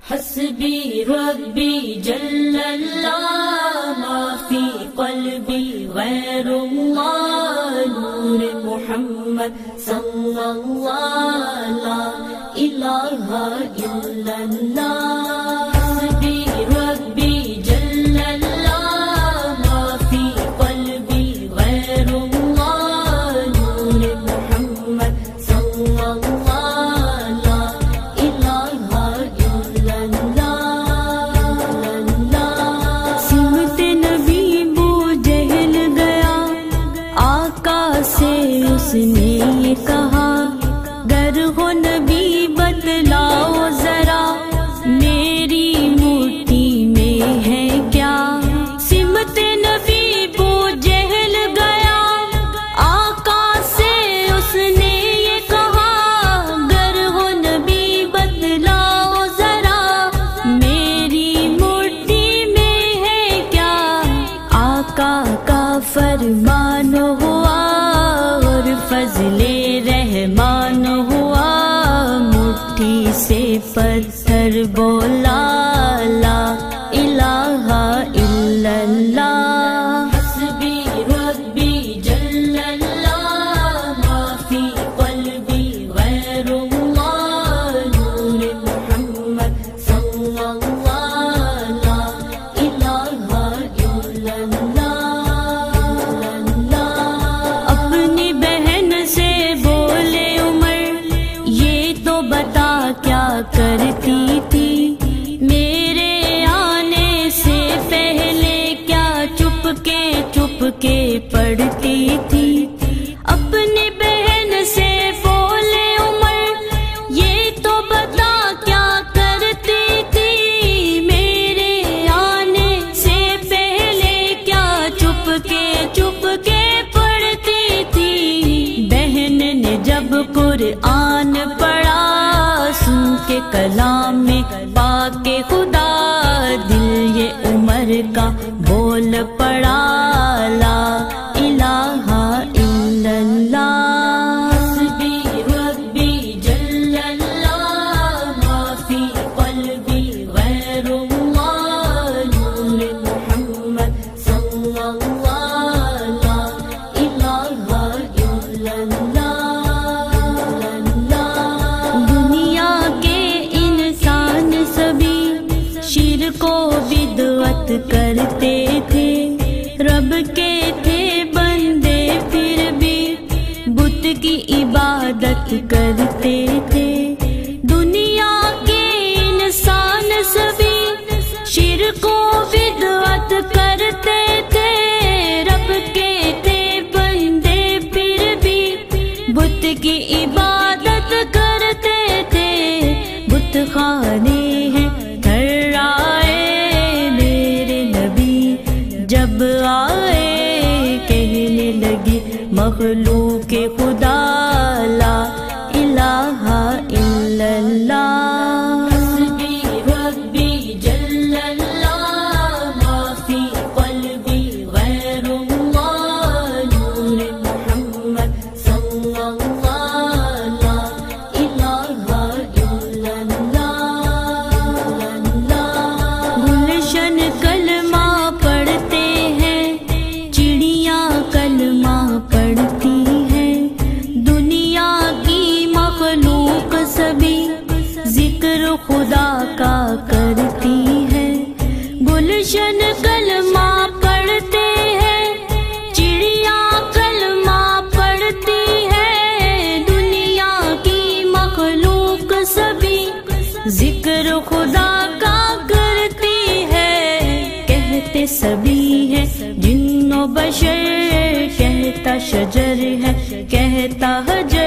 حسبی ربی جل اللہ ما فی قلبی غیر اللہ نور محمد صلی اللہ لا الہ الا اللہ حسبی ربی جل اللہ ما فی قلبی غیر اللہ نور محمد صلی اللہ لا الہ الا اللہ سمت نبی بو جہل گیا آقا سے اس نے یہ کہا گر ہو نبی بتلاؤ ذرا میری مٹھی میں ہے کیا سمت نبی بو جہل گیا آقا سے اس نے یہ کہا گر ہو نبی بتلاؤ ذرا میری مٹھی میں ہے کیا آقا کا فرمان ہوا اور فضل رحمان ہوا مٹھی سے پتھر بولا لا الہ الا اللہ حسبی ربی جل اللہ ما فی قلبی غیر اللہ نور محمد صلی اللہ لا الہ الا اللہ اپنی بہن سے بولے عمر یہ تو بتا کیا کرتی تھی میرے آنے سے پہلے کیا چپ کے پڑھتی تھی اپنی بہن سے بولے عمر یہ تو بتا کیا کرتی تھی میرے آنے سے پہلے کیا چپ کے پڑھتی تھی بہن نے جب قرآن پڑھا سن کے کلام میں پاک خدا دل یہ عمر کا بول پڑا لا الہ الا اللہ حسبی ربی جل اللہ ما فی قلبی غیر اللہ نور محمد صلی اللہ لا الہ الا اللہ دنیا کے انسان سبھی شرک و بدعت کرتے تھے رب کے تھے بندے پھر بھی بت کی عبادت کرتے تھے دنیا کے انسان سبھی شرک و بدعت کرتے تھے رب کے تھے بندے پھر بھی بت کی عبادت کرتے تھے بت خانے ہیں تھرائے میرے نبی جب آئے کہنے لگی مخلوق خدا لا الہ الا اللہ حسبی ربی جل اللہ ما فی قلبی غیر اللہ نور محمد صلی اللہ لا الہ الا اللہ گلشن کلمہ پڑھتے ہیں چڑیاں کلمہ پڑھتی ہیں دنیا کی مخلوق سبھی ذکر خدا کا کرتی ہے گلشن کلمہ پڑھتے ہیں چڑیاں کلمہ پڑھتی ہے دنیا کی مخلوق سبھی ذکر خدا کا کرتی ہے کہتے سبھی ہے جن و بشر کہتا شجر ہے کہتا حجر